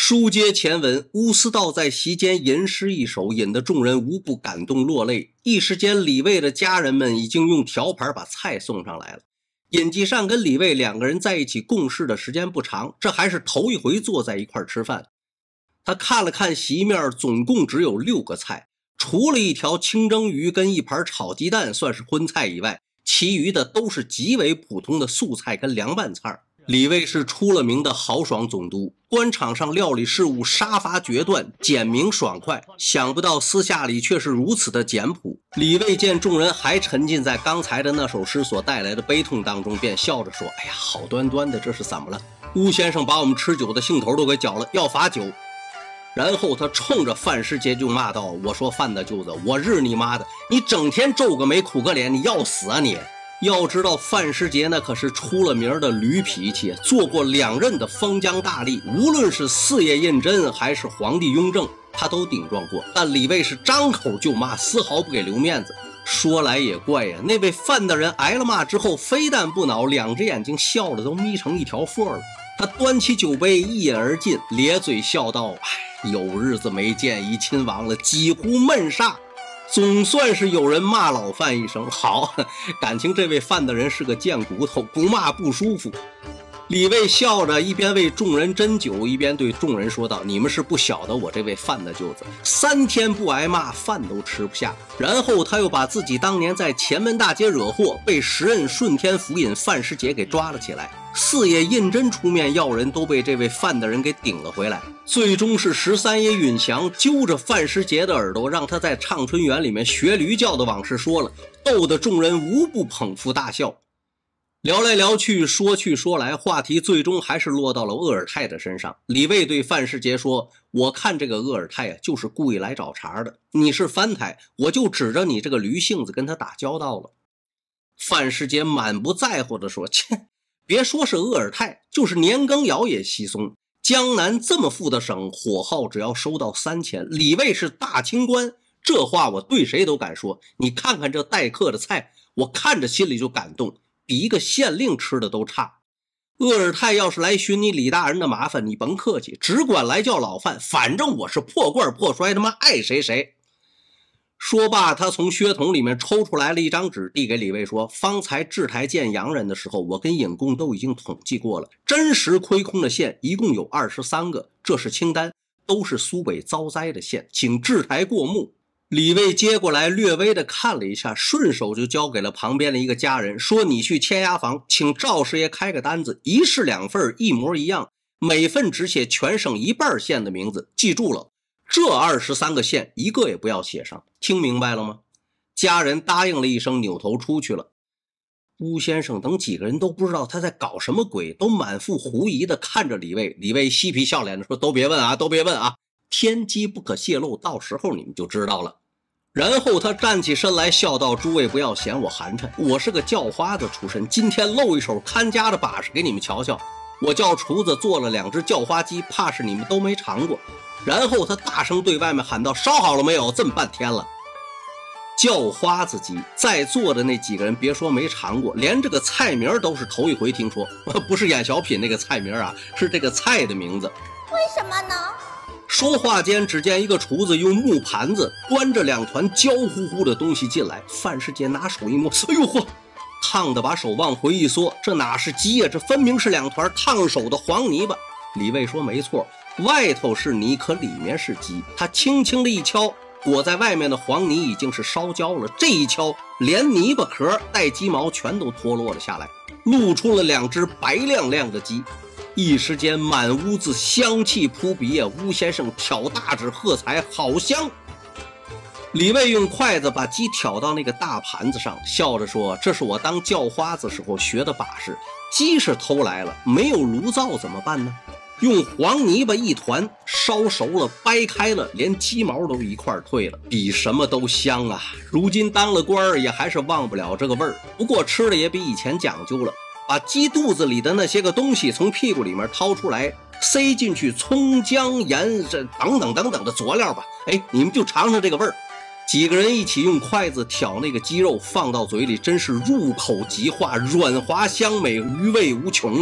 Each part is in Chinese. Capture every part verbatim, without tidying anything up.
书接前文，乌思道在席间吟诗一首，引得众人无不感动落泪。一时间，李卫的家人们已经用条盘把菜送上来了。尹继善跟李卫两个人在一起共事的时间不长，这还是头一回坐在一块吃饭。他看了看席面，总共只有六个菜，除了一条清蒸鱼跟一盘炒鸡蛋算是荤菜以外，其余的都是极为普通的素菜跟凉拌菜。李卫是出了名的豪爽总督，官场上料理事务杀伐决断，简明爽快，想不到私下里却是如此的简朴。李卫见众人还沉浸在刚才的那首诗所带来的悲痛当中，便笑着说：哎呀，好端端的，这是怎么了？乌先生把我们吃酒的兴头都给搅了，要罚酒。然后他冲着范世杰就骂道：我说范大舅子，我日你妈的，你整天皱个眉苦个脸，你要死啊你！要知道范世杰那可是出了名的驴脾气，做过两任的封疆大吏，无论是四爷胤禛还是皇帝雍正，他都顶撞过。但李卫是张口就骂，丝毫不给留面子。说来也怪呀，那位范大人挨了骂之后，非但不恼，两只眼睛笑的都眯成一条缝了。他端起酒杯一饮而尽，咧嘴笑道：哎，有日子没见姨亲王了，几壶闷煞。总算是有人骂老范一声好，感情这位范大人是个贱骨头，不骂不舒服。李卫笑着一边为众人斟酒，一边对众人说道：你们是不晓得我这位范大舅子三天不挨骂，饭都吃不下。然后他又把自己当年在前门大街惹祸，被时任顺天府尹范世杰给抓了起来，四爷胤禛出面要人，都被这位范大人给顶了回来。最终是十三爷允祥揪着范世杰的耳朵，让他在畅春园里面学驴叫的往事说了，逗得众人无不捧腹大笑。聊来聊去，说去说来，话题最终还是落到了鄂尔泰的身上。李卫对范世杰说：我看这个鄂尔泰啊，就是故意来找茬的，你是藩台，我就指着你这个驴性子跟他打交道了。范世杰满不在乎地说：切，别说是鄂尔泰，就是年羹尧也稀松。江南这么富的省，火耗只要收到三千，李卫是大清官，这话我对谁都敢说。你看看这待客的菜，我看着心里就感动，比一个县令吃的都差。鄂尔泰要是来寻你李大人的麻烦，你甭客气，只管来叫老范，反正我是破罐破摔，他妈爱谁谁。说罢，他从靴筒里面抽出来了一张纸，递给李卫说：方才制台见洋人的时候，我跟尹公都已经统计过了，真实亏空的县一共有二十三个，这是清单，都是苏北遭灾的县，请制台过目。李卫接过来略微的看了一下，顺手就交给了旁边的一个家人，说：你去签押房，请赵师爷开个单子，一式两份一模一样，每份只写全省一半县的名字，记住了，这二十三个县一个也不要写上，听明白了吗？家人答应了一声，扭头出去了。乌先生等几个人都不知道他在搞什么鬼，都满腹狐疑的看着李卫。李卫嬉皮笑脸的说：都别问啊，都别问啊，天机不可泄露，到时候你们就知道了。然后他站起身来笑道：诸位不要嫌我寒碜，我是个叫花子出身，今天露一手看家的把式给你们瞧瞧。我叫厨子做了两只叫花鸡，怕是你们都没尝过。然后他大声对外面喊道：烧好了没有？这么半天了。叫花子鸡，在座的那几个人别说没尝过，连这个菜名都是头一回听说，不是演小品那个菜名啊，是这个菜的名字。 为什么呢？ 说话间，只见一个厨子用木盘子端着两团焦乎乎的东西进来。范世杰拿手一摸，哎呦嚯，烫的把手往回一缩，这哪是鸡呀，这分明是两团烫手的黄泥巴。李卫说：没错，外头是泥，可里面是鸡。他轻轻的一敲，裹在外面的黄泥已经是烧焦了，这一敲，连泥巴壳带鸡毛全都脱落了下来，露出了两只白亮亮的鸡。一时间满屋子香气扑鼻啊！乌先生挑大指喝彩，好香。李卫用筷子把鸡挑到那个大盘子上，笑着说：这是我当叫花子时候学的把式，鸡是偷来了，没有炉灶怎么办呢？用黄泥巴一团，烧熟了掰开了，连鸡毛都一块退了，比什么都香啊！如今当了官儿也还是忘不了这个味儿，不过吃的也比以前讲究了，把鸡肚子里的那些个东西从屁股里面掏出来，塞进去葱姜盐这等等等等的佐料吧。哎，你们就尝尝这个味儿。几个人一起用筷子挑那个鸡肉，放到嘴里真是入口即化，软滑香美，余味无穷啊！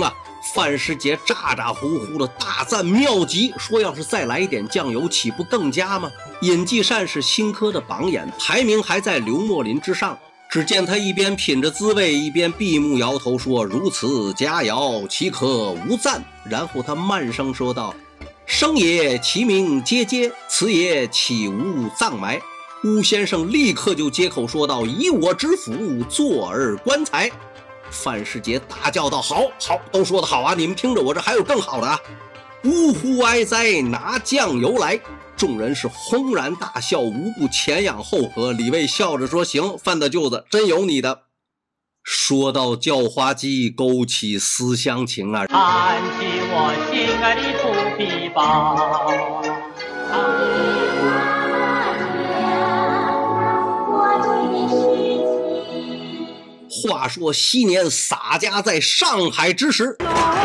范世杰咋咋呼呼的大赞妙极，说要是再来一点酱油，岂不更佳吗？尹继善是新科的榜眼，排名还在刘墨林之上。只见他一边品着滋味，一边闭目摇头说：“如此佳肴，岂可无赞？”然后他慢声说道：“生也其名皆皆，此也岂无葬埋？”巫先生立刻就接口说道：“以我之福，坐而观才。”范世杰大叫道：“好好，都说得好啊！你们听着，我这还有更好的啊！”呜呼哀哉，拿酱油来！众人是轰然大笑，无不前仰后合。李卫笑着说：“行，范大舅子，真有你的。”说到叫花鸡，勾起思乡情啊！ 弹起我心爱的土琵琶。 话说昔年洒家在上海之时，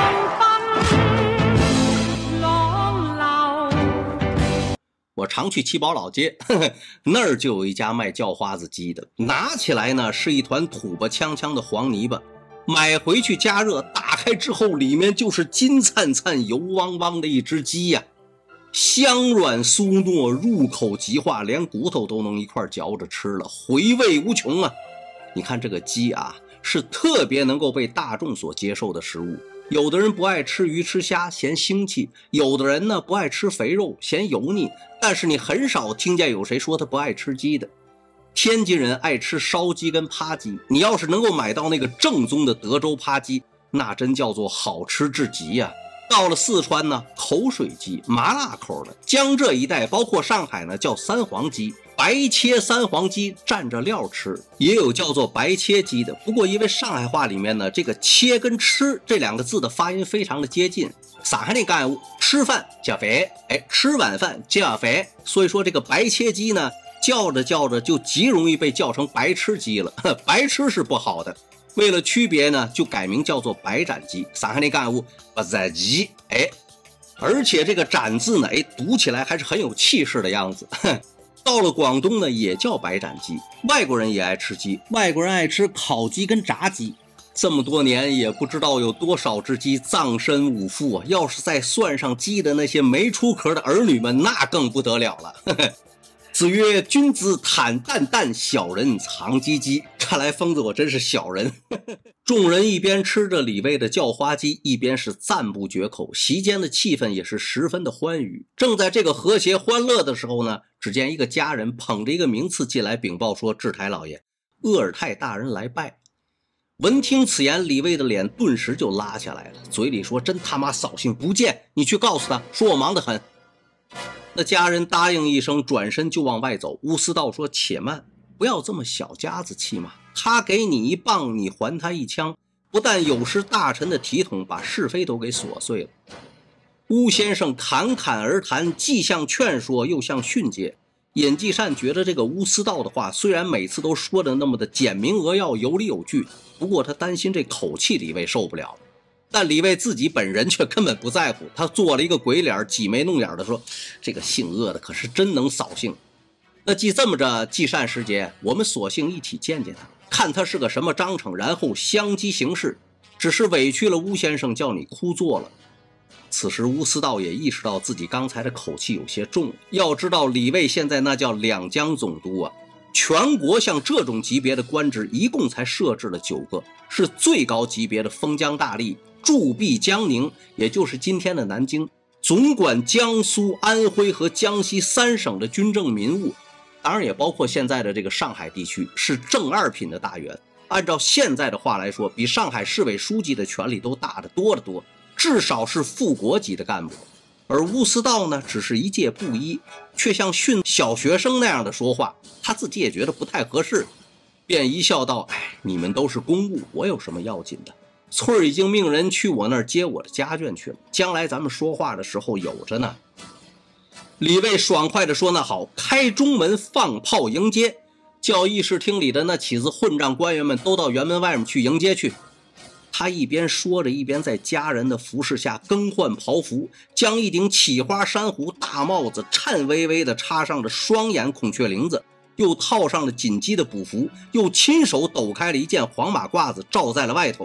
我常去七宝老街，呵呵，那儿就有一家卖叫花子鸡的，拿起来呢是一团土巴呛呛的黄泥巴，买回去加热，打开之后里面就是金灿灿油汪汪的一只鸡呀、啊，香软酥糯，入口即化，连骨头都能一块嚼着吃了，回味无穷啊！你看这个鸡啊，是特别能够被大众所接受的食物。有的人不爱吃鱼吃虾，嫌腥气；有的人呢不爱吃肥肉，嫌油腻。但是你很少听见有谁说他不爱吃鸡的。天津人爱吃烧鸡跟扒鸡，你要是能够买到那个正宗的德州扒鸡，那真叫做好吃至极呀、啊。到了四川呢，口水鸡，麻辣口的；江浙一带，包括上海呢，叫三黄鸡，白切三黄鸡蘸着料吃，也有叫做白切鸡的。不过因为上海话里面呢，这个切跟吃这两个字的发音非常的接近。上海那干物吃饭叫肥，哎，吃晚饭叫肥，所以说这个白切鸡呢，叫着叫着就极容易被叫成白吃鸡了。白吃是不好的。为了区别呢，就改名叫做白斩鸡。上海那干物白斩鸡，哎，而且这个斩字呢，哎，读起来还是很有气势的样子。到了广东呢，也叫白斩鸡。外国人也爱吃鸡，外国人爱吃烤鸡跟炸鸡。这么多年也不知道有多少只鸡葬身五腹啊！要是再算上鸡的那些没出壳的儿女们，那更不得了了。子曰：“君子坦荡荡，小人藏鸡鸡。”看来疯子我真是小人。众人一边吃着李卫的叫花鸡，一边是赞不绝口，席间的气氛也是十分的欢愉。正在这个和谐欢乐的时候呢，只见一个家人捧着一个名次进来禀报说：“智台老爷，鄂尔泰大人来拜。”闻听此言，李卫的脸顿时就拉下来了，嘴里说：“真他妈扫兴，不见！你去告诉他，说我忙得很。”那家人答应一声，转身就往外走。乌思道说：“且慢，不要这么小家子气嘛。他给你一棒，你还他一枪，不但有失大臣的体统，把是非都给琐碎了。”乌先生侃侃而谈，既像劝说，又像训诫。尹继善觉得这个乌思道的话，虽然每次都说的那么的简明扼要、有理有据，不过他担心这口气李卫受不了。但李卫自己本人却根本不在乎，他做了一个鬼脸，挤眉弄眼的说：“这个姓鄂的可是真能扫兴。”那既这么着，继善师姐，我们索性一起见见他，看他是个什么章程，然后相机行事。只是委屈了乌先生，叫你枯坐了。此时乌思道也意识到自己刚才的口气有些重，要知道李卫现在那叫两江总督啊，全国像这种级别的官职一共才设置了九个，是最高级别的封疆大吏，驻跸江宁，也就是今天的南京，总管江苏、安徽和江西三省的军政民务，当然也包括现在的这个上海地区，是正二品的大员。按照现在的话来说，比上海市委书记的权力都大得多得多，至少是副国级的干部。而乌思道呢，只是一介布衣，却像训小学生那样的说话，他自己也觉得不太合适，便一笑道：“哎，你们都是公务，我有什么要紧的？村儿已经命人去我那儿接我的家眷去了，将来咱们说话的时候有着呢。”李卫爽快地说：“那好，开中门放炮迎接，叫议事厅里的那起子混账官员们都到辕门外面去迎接去。”他一边说着，一边在家人的服侍下更换袍服，将一顶起花珊瑚大帽子颤巍巍地插上了双眼孔雀翎子，又套上了锦鸡的补服，又亲手抖开了一件黄马褂子罩在了外头，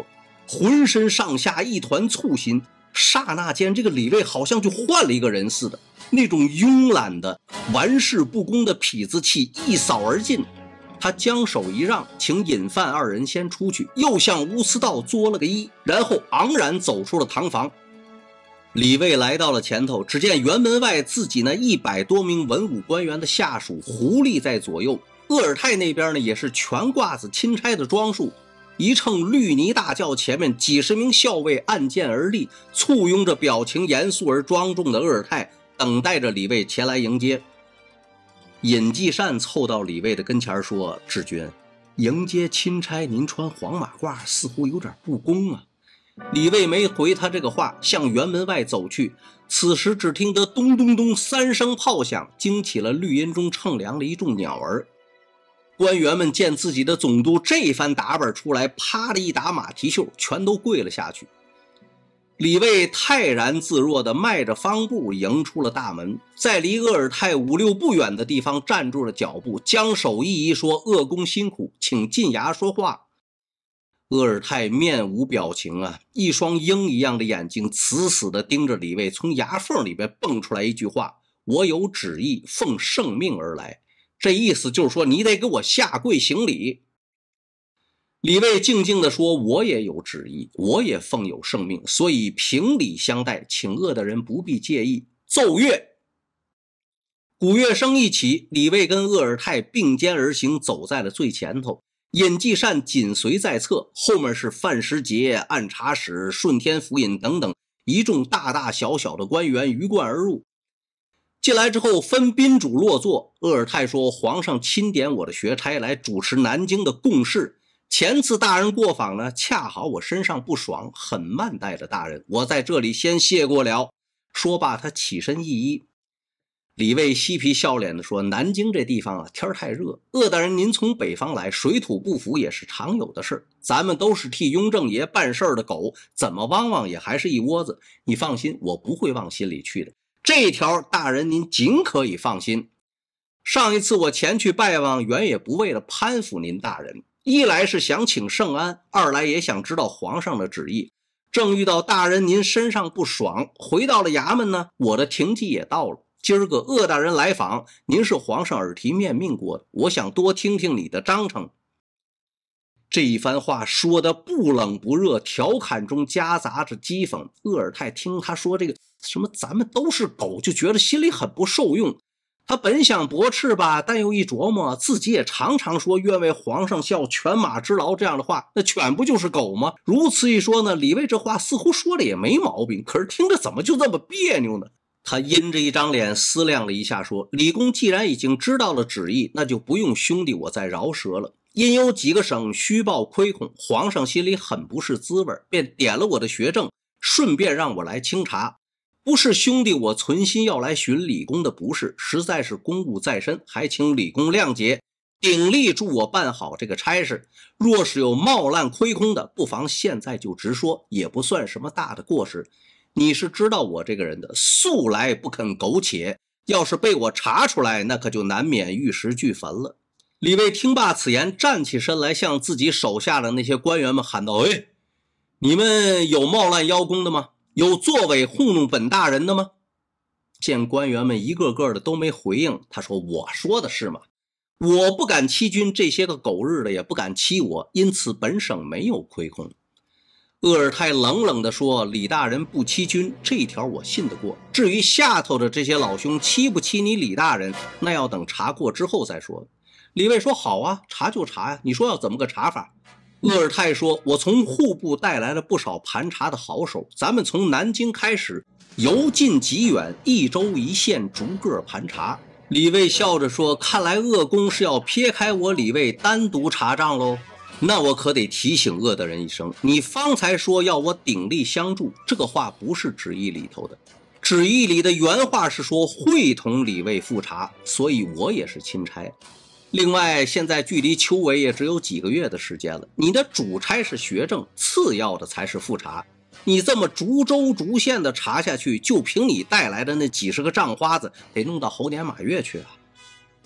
浑身上下一团醋心。刹那间，这个李卫好像就换了一个人似的，那种慵懒的玩世不恭的痞子气一扫而尽。他将手一让，请尹范二人先出去，又向乌思道作了个揖，然后昂然走出了堂房。李卫来到了前头，只见辕门外自己那一百多名文武官员的下属狐立在左右，鄂尔泰那边呢也是全褂子钦差的装束。一乘绿泥大轿前面几十名校尉按剑而立，簇拥着表情严肃而庄重的鄂尔泰，等待着李卫前来迎接。尹继善凑到李卫的跟前说：“智君，迎接钦差您穿黄马褂，似乎有点不恭啊。”李卫没回他这个话，向辕门外走去。此时只听得咚咚咚三声炮响，惊起了绿荫中乘凉的一众鸟儿。官员们见自己的总督这番打扮出来，啪的一打马蹄袖，全都跪了下去。李卫泰然自若地迈着方步迎出了大门，在离鄂尔泰五六步远的地方站住了脚步，将手一移说：“鄂公辛苦，请进衙说话。”鄂尔泰面无表情啊，一双鹰一样的眼睛死死地盯着李卫，从牙缝里边蹦出来一句话：“我有旨意，奉圣命而来。”这意思就是说，你得给我下跪行礼。李卫静静地说：“我也有旨意，我也奉有圣命，所以平礼相待，请鄂的人不必介意。”奏乐，鼓乐声一起，李卫跟鄂尔泰并肩而行，走在了最前头。尹继善紧随在侧，后面是范时杰、按察使、顺天府尹等等一众大大小小的官员鱼贯而入。进来之后分宾主落座，鄂尔泰说：“皇上钦点我的学差来主持南京的贡事。前次大人过访呢，恰好我身上不爽，很慢待着大人，我在这里先谢过了。”说罢，他起身一揖。李卫嬉皮笑脸地说：“南京这地方啊，天太热，鄂大人您从北方来，水土不服也是常有的事。咱们都是替雍正爷办事的狗，怎么汪汪也还是一窝子。你放心，我不会往心里去的。这条大人您尽可以放心。上一次我前去拜望，原也不为了攀附您大人，一来是想请圣安，二来也想知道皇上的旨意。正遇到大人您身上不爽，回到了衙门呢，我的停机也到了。今儿个鄂大人来访，您是皇上耳提面命过的，我想多听听你的章程。”这一番话说的不冷不热，调侃中夹杂着讥讽。鄂尔泰听他说这个什么咱们都是狗，就觉得心里很不受用。他本想驳斥吧，但又一琢磨，自己也常常说愿为皇上效，犬马之劳这样的话，那犬不就是狗吗？如此一说呢，李卫这话似乎说的也没毛病，可是听着怎么就这么别扭呢？他阴着一张脸思量了一下，说：“李公既然已经知道了旨意，那就不用兄弟我再饶舌了。因有几个省虚报亏空，皇上心里很不是滋味，便点了我的学政，顺便让我来清查。不是兄弟我存心要来寻李公的不是，实在是公务在身，还请李公谅解，鼎力助我办好这个差事。若是有冒滥亏空的，不妨现在就直说，也不算什么大的过失。你是知道我这个人的，素来不肯苟且，要是被我查出来，那可就难免玉石俱焚了。”李卫听罢此言，站起身来，向自己手下的那些官员们喊道：“哎，你们有冒滥邀功的吗？有作伪糊弄本大人的吗？”见官员们一个个的都没回应，他说：“我说的是吗？我不敢欺君，这些个狗日的也不敢欺我，因此本省没有亏空。”鄂尔泰冷冷地说：“李大人不欺君，这一条我信得过。至于下头的这些老兄欺不欺你李大人，那要等查过之后再说。”李卫说：“好啊，查就查呀，你说要怎么个查法？”鄂尔泰说：“我从户部带来了不少盘查的好手，咱们从南京开始，由近及远，一州一县逐个盘查。”李卫笑着说：“看来鄂公是要撇开我李卫单独查账喽。那我可得提醒鄂大人一声，你方才说要我鼎力相助，这个话不是旨意里头的。旨意里的原话是说会同李卫复查，所以我也是钦差。另外，现在距离秋闱也只有几个月的时间了，你的主差是学政，次要的才是复查。你这么逐州逐县的查下去，就凭你带来的那几十个账花子，得弄到猴年马月去啊。”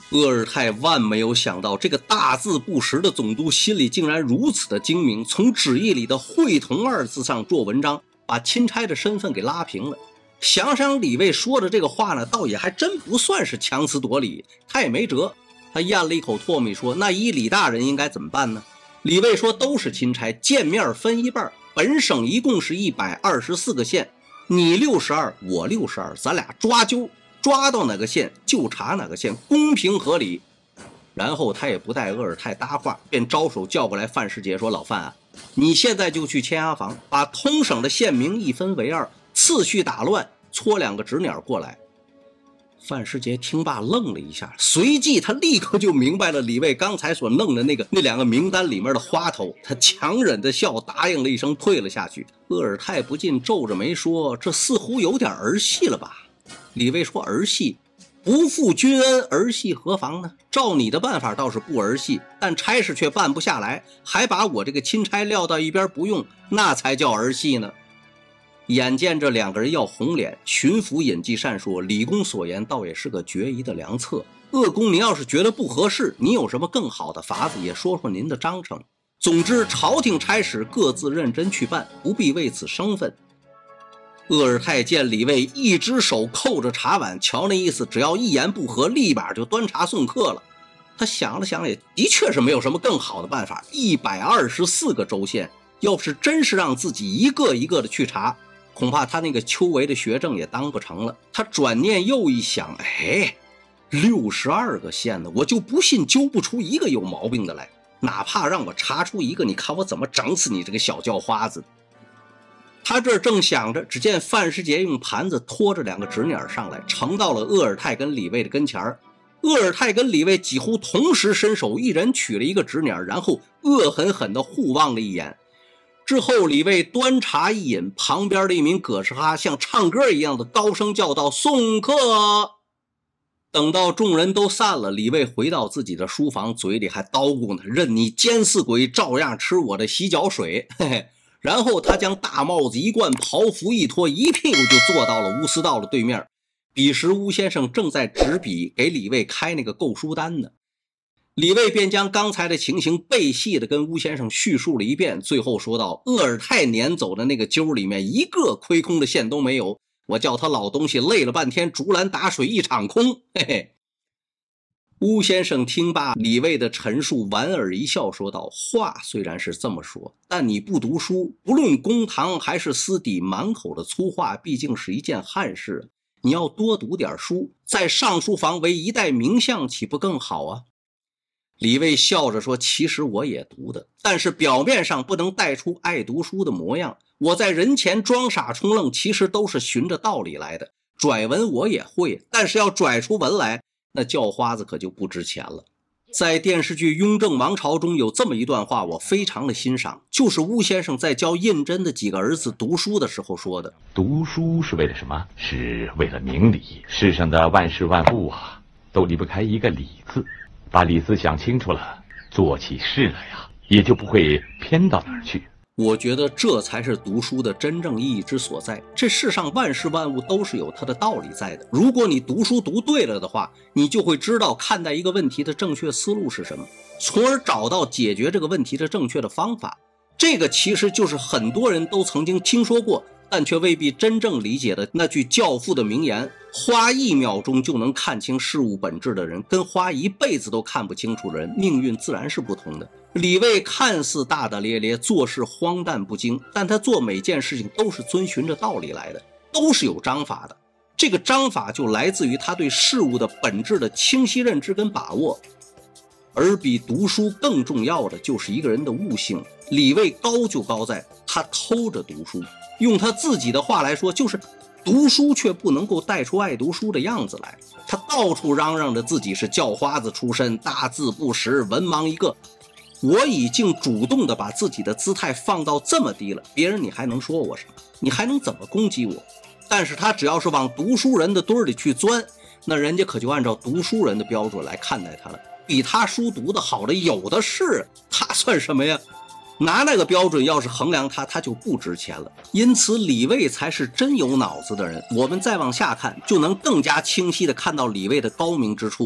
鄂尔泰万没有想到，这个大字不识的总督心里竟然如此的精明，从旨意里的会同二字上做文章，把钦差的身份给拉平了。想想李卫说的这个话呢，倒也还真不算是强词夺理，他也没辙。他咽了一口唾沫说，那依李大人应该怎么办呢？李卫说，都是钦差，见面分一半，本省一共是一百二十四个县，你六十二，我六十二，咱俩抓阄，抓到哪个县就查哪个县，公平合理。然后他也不带鄂尔泰搭话，便招手叫过来范世杰说，老范啊，你现在就去签押房，把通省的县名一分为二，次序打乱，搓两个纸鸟过来。范世杰听罢愣了一下，随即他立刻就明白了李卫刚才所弄的那个那两个名单里面的花头，他强忍着笑答应了一声，退了下去。鄂尔泰不禁皱着眉说，这似乎有点儿戏了吧？李卫说，儿戏？不负君恩，儿戏何妨呢？照你的办法倒是不儿戏，但差事却办不下来，还把我这个钦差撂到一边不用，那才叫儿戏呢。眼见着两个人要红脸，巡抚尹继善说，李公所言倒也是个决疑的良策，鄂公您要是觉得不合适，您有什么更好的法子，也说说您的章程。总之朝廷差事各自认真去办，不必为此生分。鄂尔泰见李卫一只手扣着茶碗，瞧那意思，只要一言不合立马就端茶送客了。他想了想，也的确是没有什么更好的办法，一百二十四个州县，要是真是让自己一个一个的去查，恐怕他那个丘维的学政也当不成了。他转念又一想，哎，六十二个县呢，我就不信揪不出一个有毛病的来，哪怕让我查出一个，你看我怎么整死你这个小叫花子。他这正想着，只见范世杰用盘子拖着两个纸鸟上来，呈到了鄂尔泰跟李卫的跟前儿。鄂尔泰跟李卫几乎同时伸手，一人取了一个纸鸟，然后恶狠狠地互望了一眼。之后李卫端茶一饮，旁边的一名葛氏哈像唱歌一样的高声叫道，送客。等到众人都散了，李卫回到自己的书房，嘴里还叨咕呢，任你奸似鬼，照样吃我的洗脚水，嘿嘿。然后他将大帽子一冠，袍服一脱，一屁股就坐到了乌思道的对面。彼时乌先生正在执笔给李卫开那个购书单呢，李卫便将刚才的情形背细的跟乌先生叙述了一遍，最后说道，鄂尔泰撵走的那个揪里面一个亏空的线都没有，我叫他老东西累了半天，竹篮打水一场空，嘿嘿。乌先生听罢李卫的陈述，莞尔一笑，说道，话虽然是这么说，但你不读书，不论公堂还是私底，满口的粗话毕竟是一件憾事，你要多读点书，在上书房为一代名相岂不更好啊？李卫笑着说，其实我也读的，但是表面上不能带出爱读书的模样，我在人前装傻充愣，其实都是循着道理来的，拽文我也会，但是要拽出文来，那叫花子可就不值钱了。在电视剧《雍正王朝》中有这么一段话，我非常的欣赏，就是乌先生在教胤禛的几个儿子读书的时候说的， 读书是为了什么？是为了明理。世上的万事万物啊，都离不开一个理字，把理字想清楚了，做起事来呀，也就不会偏到哪儿去。 我觉得这才是读书的真正意义之所在。这世上万事万物都是有它的道理在的，如果你读书读对了的话，你就会知道看待一个问题的正确思路是什么，从而找到解决这个问题的正确的方法。这个其实就是很多人都曾经听说过，但却未必真正理解的那句教父的名言，花一秒钟就能看清事物本质的人，跟花一辈子都看不清楚的人，命运自然是不同的。李卫看似大大咧咧，做事荒诞不经，但他做每件事情都是遵循着道理来的，都是有章法的。这个章法就来自于他对事物的本质的清晰认知跟把握。而比读书更重要的就是一个人的悟性。李卫高就高在他偷着读书，用他自己的话来说，就是读书却不能够带出爱读书的样子来。他到处嚷嚷着自己是叫花子出身，大字不识，文盲一个。我已经主动的把自己的姿态放到这么低了，别人你还能说我什么？你还能怎么攻击我？但是他只要是往读书人的堆里去钻，那人家可就按照读书人的标准来看待他了。比他书读的好的有的是，他算什么呀？拿那个标准要是衡量他，他就不值钱了。因此李卫才是真有脑子的人。我们再往下看，就能更加清晰的看到李卫的高明之处了。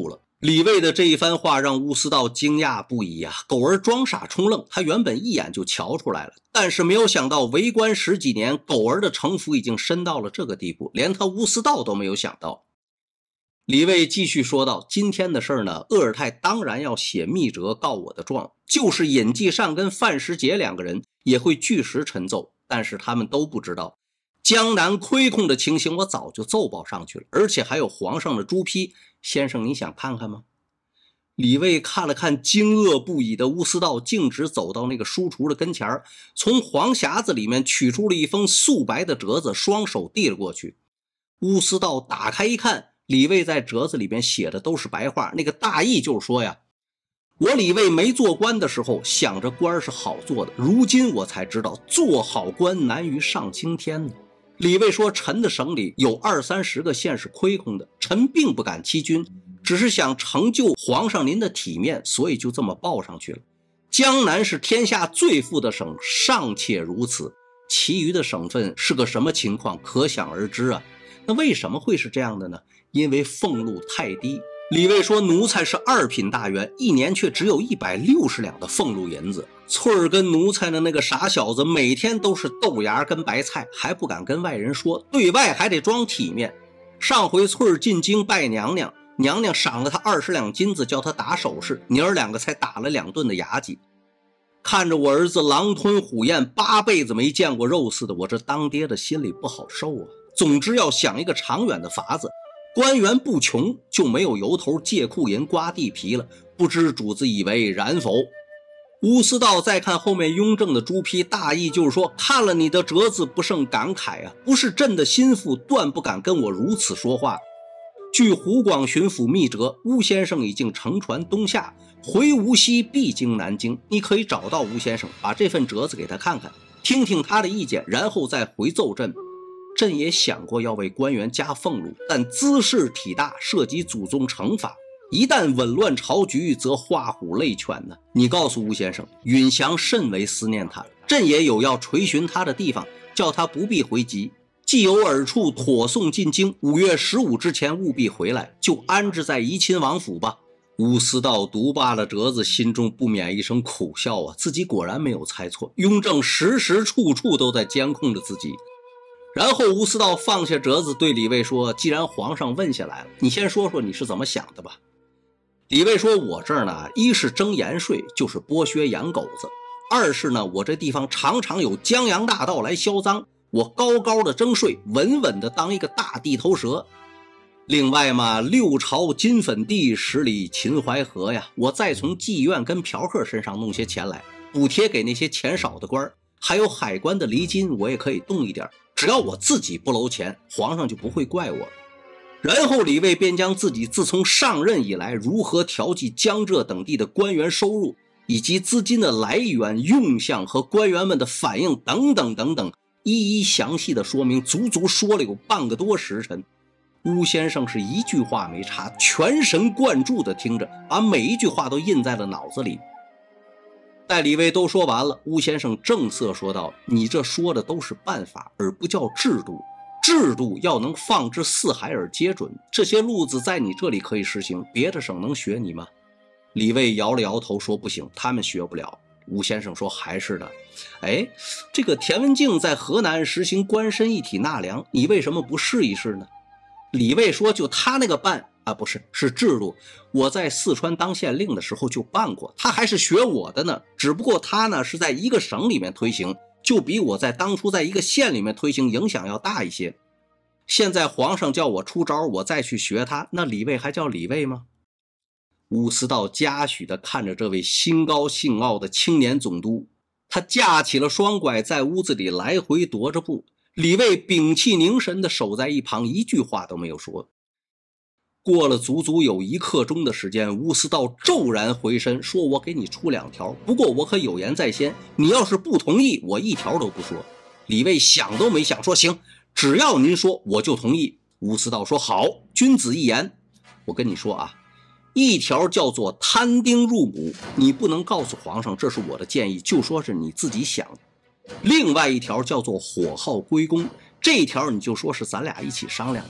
李卫的这一番话让乌思道惊讶不已啊！狗儿装傻充愣，他原本一眼就瞧出来了，但是没有想到为官十几年，狗儿的城府已经深到了这个地步，连他乌思道都没有想到。李卫继续说道：“今天的事儿呢，鄂尔泰当然要写密折告我的状，就是尹继善跟范时杰两个人也会据实陈奏，但是他们都不知道江南亏空的情形，我早就奏报上去了，而且还有皇上的朱批，先生你想看看吗？”李卫看了看惊愕不已的乌思道，径直走到那个书橱的跟前，从黄匣子里面取出了一封素白的折子，双手递了过去。乌思道打开一看，李卫在折子里面写的都是白话，那个大意就是说呀，我李卫没做官的时候想着官是好做的，如今我才知道做好官难于上青天呢。李卫说，臣的省里有二三十个县是亏空的，臣并不敢欺君，只是想成就皇上您的体面，所以就这么报上去了。江南是天下最富的省，尚且如此，其余的省份是个什么情况，可想而知啊。那为什么会是这样的呢？因为俸禄太低。李卫说，奴才是二品大员，一年却只有一百六十两的俸禄银子。翠儿跟奴才的那个傻小子每天都是豆芽跟白菜，还不敢跟外人说，对外还得装体面。上回翠儿进京拜娘娘，娘娘赏了他二十两金子，叫他打手势，娘儿两个才打了两顿的牙祭。看着我儿子狼吞虎咽，八辈子没见过肉似的，我这当爹的心里不好受啊。总之要想一个长远的法子，官员不穷，就没有由头借库银刮地皮了，不知主子以为然否？乌思道再看后面雍正的朱批，大意就是说，看了你的折子不胜感慨啊，不是朕的心腹断不敢跟我如此说话。据湖广巡抚密折，乌先生已经乘船东下，回无锡必经南京，你可以找到乌先生，把这份折子给他看看，听听他的意见，然后再回奏朕。朕也想过要为官员加俸禄，但兹事体大，涉及祖宗惩罚，一旦紊乱朝局，则画虎类犬呢。你告诉吴先生，允祥甚为思念他，朕也有要垂询他的地方，叫他不必回籍，既有耳处妥送进京，五月十五之前务必回来，就安置在怡亲王府吧。乌思道读罢了折子，心中不免一声苦笑啊，自己果然没有猜错，雍正时时处处都在监控着自己。然后乌思道放下折子，对李卫说，既然皇上问下来了，你先说说你是怎么想的吧。李卫说，我这儿呢，一是征盐税，就是剥削洋狗子；二是呢，我这地方常常有江洋大盗来销赃，我高高的征税，稳稳的当一个大地头蛇。另外嘛，六朝金粉地，十里秦淮河呀，我再从妓院跟嫖客身上弄些钱来，补贴给那些钱少的官，还有海关的厘金，我也可以动一点，只要我自己不搂钱，皇上就不会怪我。然后李卫便将自己自从上任以来如何调剂江浙等地的官员收入，以及资金的来源、用向和官员们的反应等等等等，一一详细的说明，足足说了有半个多时辰。乌先生是一句话没插，全神贯注地听着，把每一句话都印在了脑子里。待李卫都说完了，乌先生正色说道，你这说的都是办法，而不叫制度。制度要能放之四海而皆准，这些路子在你这里可以实行，别的省能学你吗？李卫摇了摇头说，不行，他们学不了。吴先生说，还是的，哎，这个田文镜在河南实行官绅一体纳粮，你为什么不试一试呢？李卫说，就他那个办啊，不是，是制度，我在四川当县令的时候就办过，他还是学我的呢，只不过他呢是在一个省里面推行，就比我在当初在一个县里面推行影响要大一些。现在皇上叫我出招，我再去学他，那李卫还叫李卫吗？乌思道嘉许地看着这位心高兴傲的青年总督，他架起了双拐，在屋子里来回踱着步。李卫屏气凝神地守在一旁，一句话都没有说。过了足足有一刻钟的时间，乌思道骤然回身说，我给你出两条，不过我可有言在先，你要是不同意，我一条都不说。李卫想都没想说，行，只要您说我就同意。乌思道说，好，君子一言。我跟你说啊，一条叫做摊丁入亩，你不能告诉皇上这是我的建议，就说是你自己想的。另外一条叫做火耗归公，这一条你就说是咱俩一起商量的。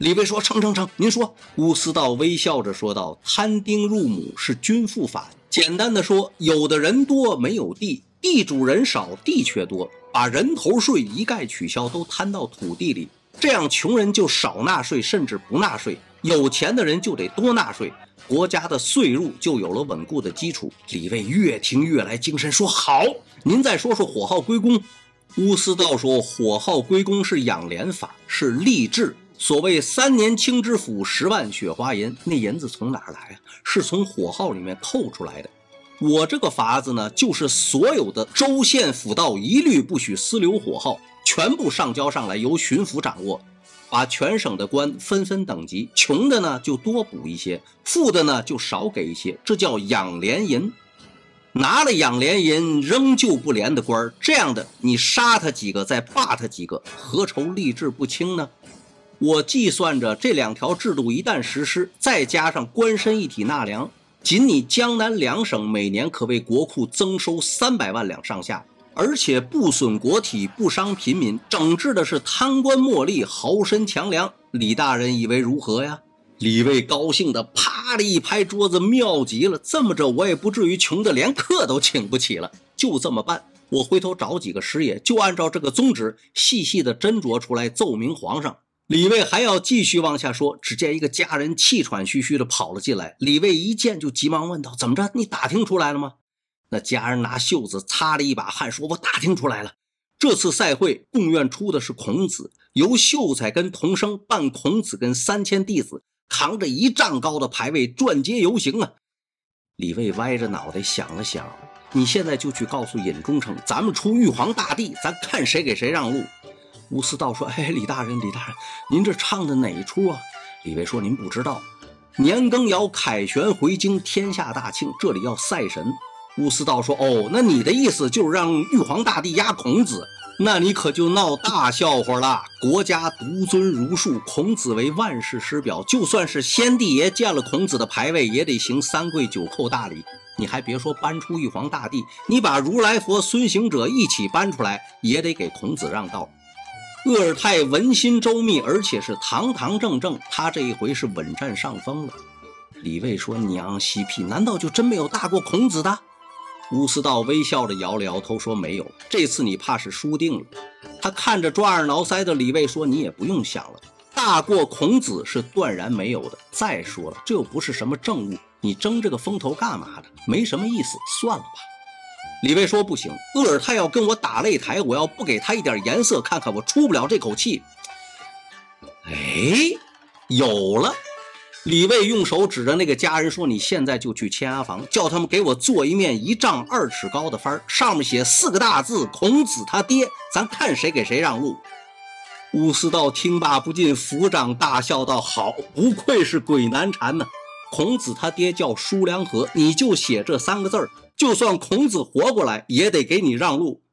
李卫说：“成成成，您说。”乌思道微笑着说道：“摊丁入亩是均富法，简单的说，有的人多没有地，地主人少地却多，把人头税一概取消，都摊到土地里，这样穷人就少纳税，甚至不纳税，有钱的人就得多纳税，国家的税入就有了稳固的基础。”李卫越听越来精神，说：“好，您再说说火耗归公。”乌思道说：“火耗归公是养廉法，是吏治。所谓三年清知府，十万雪花银，那银子从哪儿来啊？是从火耗里面扣出来的。我这个法子呢，就是所有的州县府道一律不许私留火耗，全部上交上来，由巡抚掌握，把全省的官分分等级，穷的呢就多补一些，富的呢就少给一些，这叫养廉银。拿了养廉银仍旧不廉的官，这样的你杀他几个再罢他几个，何愁吏治不清呢？我计算着这两条制度一旦实施，再加上官绅一体纳粮，仅你江南两省每年可为国库增收三百万两上下，而且不损国体，不伤贫民，整治的是贪官墨吏，豪绅强梁。李大人以为如何呀？李卫高兴的啪的一拍桌子，妙极了！这么着我也不至于穷的连客都请不起了。就这么办，我回头找几个师爷，就按照这个宗旨细细的斟酌出来，奏明皇上。李卫还要继续往下说，只见一个家人气喘吁吁的跑了进来，李卫一见就急忙问道：“怎么着？你打听出来了吗？”那家人拿袖子擦了一把汗，说：“我打听出来了，这次赛会贡院出的是孔子，由秀才跟童生扮孔子跟三千弟子，扛着一丈高的牌位转街游行啊。”李卫歪着脑袋想了想：“你现在就去告诉尹忠诚，咱们出玉皇大帝，咱看谁给谁让路。”乌思道说：“哎，李大人，李大人，您这唱的哪一出啊？”李卫说：“您不知道，年羹尧凯旋回京，天下大庆，这里要赛神。”乌思道说：“哦，那你的意思就是让玉皇大帝压孔子，那你可就闹大笑话了。国家独尊儒术，孔子为万世师表，就算是先帝爷见了孔子的牌位，也得行三跪九叩大礼。你还别说搬出玉皇大帝，你把如来佛、孙行者一起搬出来，也得给孔子让道。”鄂尔泰文心周密，而且是堂堂正正，他这一回是稳占上风了。李卫说：“娘西屁，难道就真没有大过孔子的？”乌思道微笑着摇了摇头说：“没有，这次你怕是输定了。”他看着抓耳挠腮的李卫说：“你也不用想了，大过孔子是断然没有的。再说了，这又不是什么政务，你争这个风头干嘛的？没什么意思，算了吧。”李卫说：“不行，鄂尔泰要跟我打擂台，我要不给他一点颜色看看，我出不了这口气。”哎，有了！李卫用手指着那个家人说：“你现在就去签押房，叫他们给我做一面一丈二尺高的幡，上面写四个大字：孔子他爹，咱看谁给谁让路。”乌思道听罢不禁抚掌大笑道：“好，不愧是鬼难缠呢！孔子他爹叫叔良和，你就写这三个字儿，就算孔子活过来也得给你让路。”